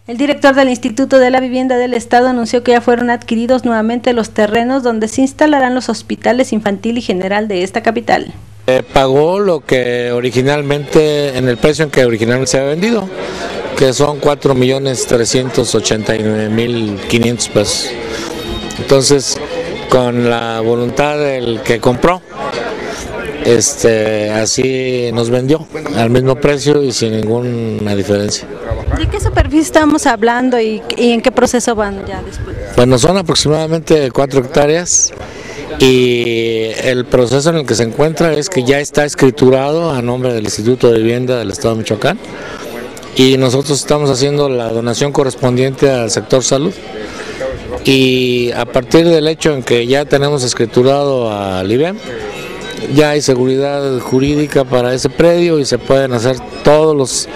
El director del Instituto de la Vivienda del Estado anunció que ya fueron adquiridos nuevamente los terrenos donde se instalarán los hospitales infantil y general de esta capital. Pagó lo que originalmente, en el precio en que originalmente se había vendido, que son 4.389.500 pesos. Entonces, con la voluntad del que compró, así nos vendió al mismo precio y sin ninguna diferencia. ¿De qué superficie estamos hablando y en qué proceso van ya después? Bueno, son aproximadamente 4 hectáreas y el proceso en el que se encuentra es que ya está escriturado a nombre del Instituto de Vivienda del Estado de Michoacán y nosotros estamos haciendo la donación correspondiente al sector salud. Y a partir del hecho en que ya tenemos escriturado al IBEM, ya hay seguridad jurídica para ese predio y se pueden hacer todos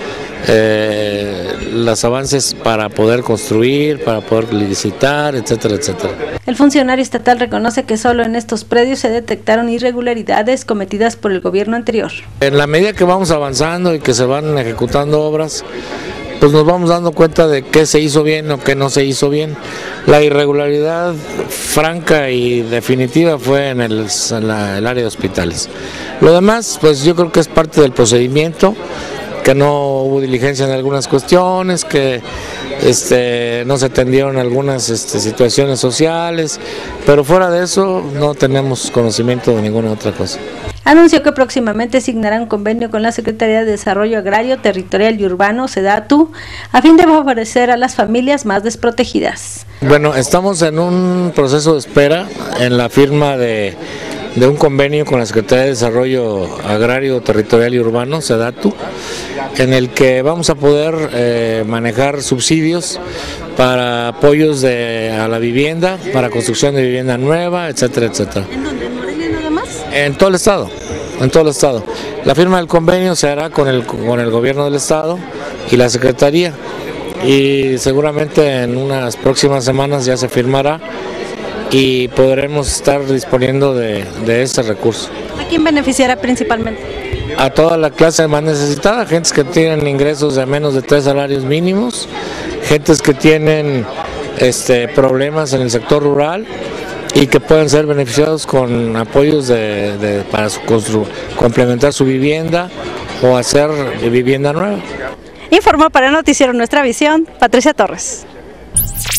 los avances para poder construir, para poder licitar, etcétera, etcétera. El funcionario estatal reconoce que solo en estos predios se detectaron irregularidades cometidas por el gobierno anterior. En la medida que vamos avanzando y que se van ejecutando obras, pues nos vamos dando cuenta de qué se hizo bien o qué no se hizo bien. La irregularidad franca y definitiva fue en el área de hospitales. Lo demás, pues yo creo que es parte del procedimiento, que no hubo diligencia en algunas cuestiones, que no se atendieron algunas situaciones sociales, pero fuera de eso no tenemos conocimiento de ninguna otra cosa. Anunció que próximamente signará un convenio con la Secretaría de Desarrollo Agrario, Territorial y Urbano, SEDATU, a fin de favorecer a las familias más desprotegidas. Bueno, estamos en un proceso de espera en la firma de un convenio con la Secretaría de Desarrollo Agrario, Territorial y Urbano, SEDATU, en el que vamos a poder manejar subsidios para apoyos a la vivienda, para construcción de vivienda nueva, etcétera, etcétera. ¿En dónde? ¿En Morelia nada más? En todo el estado, en todo el estado. La firma del convenio se hará con el gobierno del estado y la Secretaría, y seguramente en unas próximas semanas ya se firmará y podremos estar disponiendo de ese recurso. ¿A quién beneficiará principalmente? A toda la clase más necesitada, gentes que tienen ingresos de menos de 3 salarios mínimos, gentes que tienen problemas en el sector rural y que pueden ser beneficiados con apoyos para complementar su vivienda o hacer vivienda nueva. Informó para el noticiero Nuestra Visión, Patricia Torres.